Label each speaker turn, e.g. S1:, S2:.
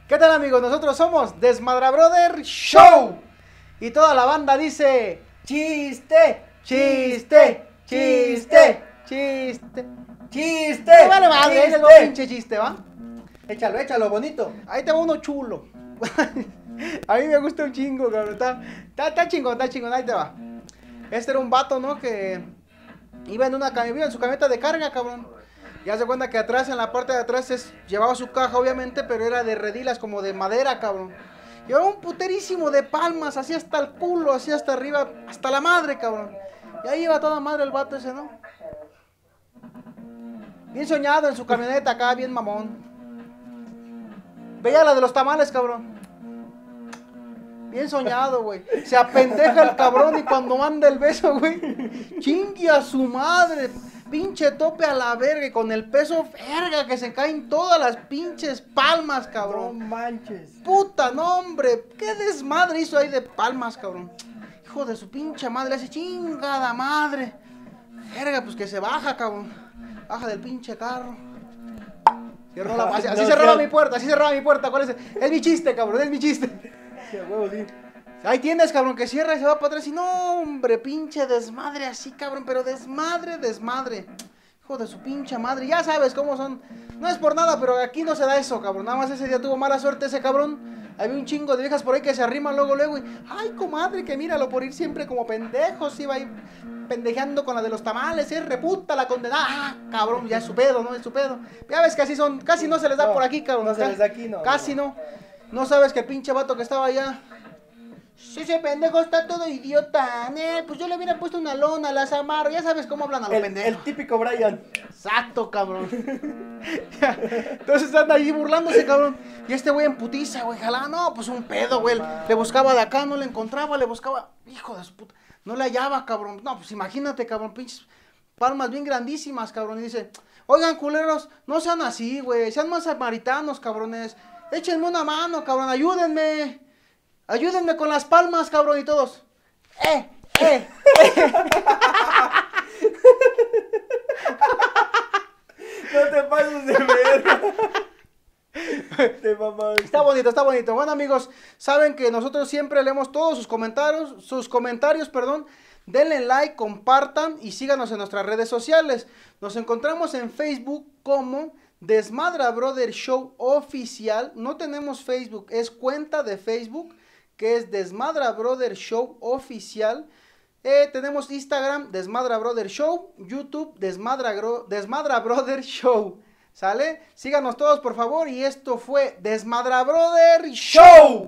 S1: ¿Qué tal, amigos? Nosotros somos Desmadra Brother Show. Y toda la banda dice: chiste, chiste, chiste, chiste, chiste. Vale, madre, ese es un pinche chiste, ¿va?
S2: Échalo, échalo, bonito.
S1: Ahí te va uno chulo. A mí me gusta un chingo, cabrón. Está chingón, ahí te va. Este era un vato, ¿no? Que iba en su camioneta de carga, cabrón. Ya se cuenta que atrás, en la parte de atrás, llevaba su caja, obviamente, pero era de redilas, como de madera, cabrón. Llevaba un puterísimo de palmas, así hasta el culo, así hasta arriba, hasta la madre, cabrón. Y ahí iba toda madre el vato ese, ¿no? Bien soñado en su camioneta acá, bien mamón. Veía la de los tamales, cabrón. Bien soñado, güey. Se apendeja el cabrón y cuando manda el beso, güey, chingue a su madre. Pinche tope a la verga y con el peso verga que se caen todas las pinches palmas, cabrón.
S2: No manches.
S1: Puta, no, hombre. Qué desmadre hizo ahí de palmas, cabrón. Hijo de su pinche madre, hace chingada madre. Verga, pues que se baja, cabrón. Baja del pinche carro. Así cerraba mi puerta, ¿cuál es? Es mi chiste, cabrón, es mi chiste.
S2: Sí, a huevo, sí.
S1: Ahí tienes, cabrón, que cierra y se va para atrás y no, hombre, pinche desmadre así, cabrón, pero desmadre. Hijo de su pinche madre, ya sabes cómo son. No es por nada, pero aquí no se da eso, cabrón. Nada más ese día tuvo mala suerte ese cabrón. Había un chingo de viejas por ahí que se arriman luego y, ay, comadre, que míralo por ir siempre como pendejos, iba ahí pendejeando con la de los tamales, reputa la condenada. Ah, cabrón, ya es su pedo, ¿no? Es su pedo. Ya ves que así son, casi no se les da por aquí, cabrón.
S2: No se les da aquí, no.
S1: Casi no. No sabes que el pinche vato que estaba allá. Sí, ese pendejo está todo idiota. Pues yo le hubiera puesto una lona, las amarro. Ya sabes cómo hablan a los pendejos.
S2: El típico Brian.
S1: Exacto, cabrón. Entonces anda ahí burlándose, cabrón. Y este güey en putiza, güey. Jalá, no, pues un pedo, güey. Le buscaba de acá, no le encontraba, le buscaba. Hijo de su puta. No le hallaba, cabrón. No, pues imagínate, cabrón. Pinches palmas bien grandísimas, cabrón. Y dice: oigan, culeros, no sean así, güey. Sean más samaritanos, cabrones. Échenme una mano, cabrón. Ayúdenme. Ayúdenme con las palmas, cabrón, y todos.
S2: No te pases de verga. Te mamaste.
S1: Está bonito. Bueno, amigos, saben que nosotros siempre leemos todos sus comentarios, Denle like, compartan y síganos en nuestras redes sociales. Nos encontramos en Facebook como Desmadra Brother Show Oficial. No tenemos Facebook, es cuenta de Facebook, que es Desmadra Brother Show Oficial. Tenemos Instagram, Desmadra Brother Show, YouTube, Desmadra Brother Show. ¿Sale? Síganos todos, por favor. Y esto fue Desmadra Brother Show.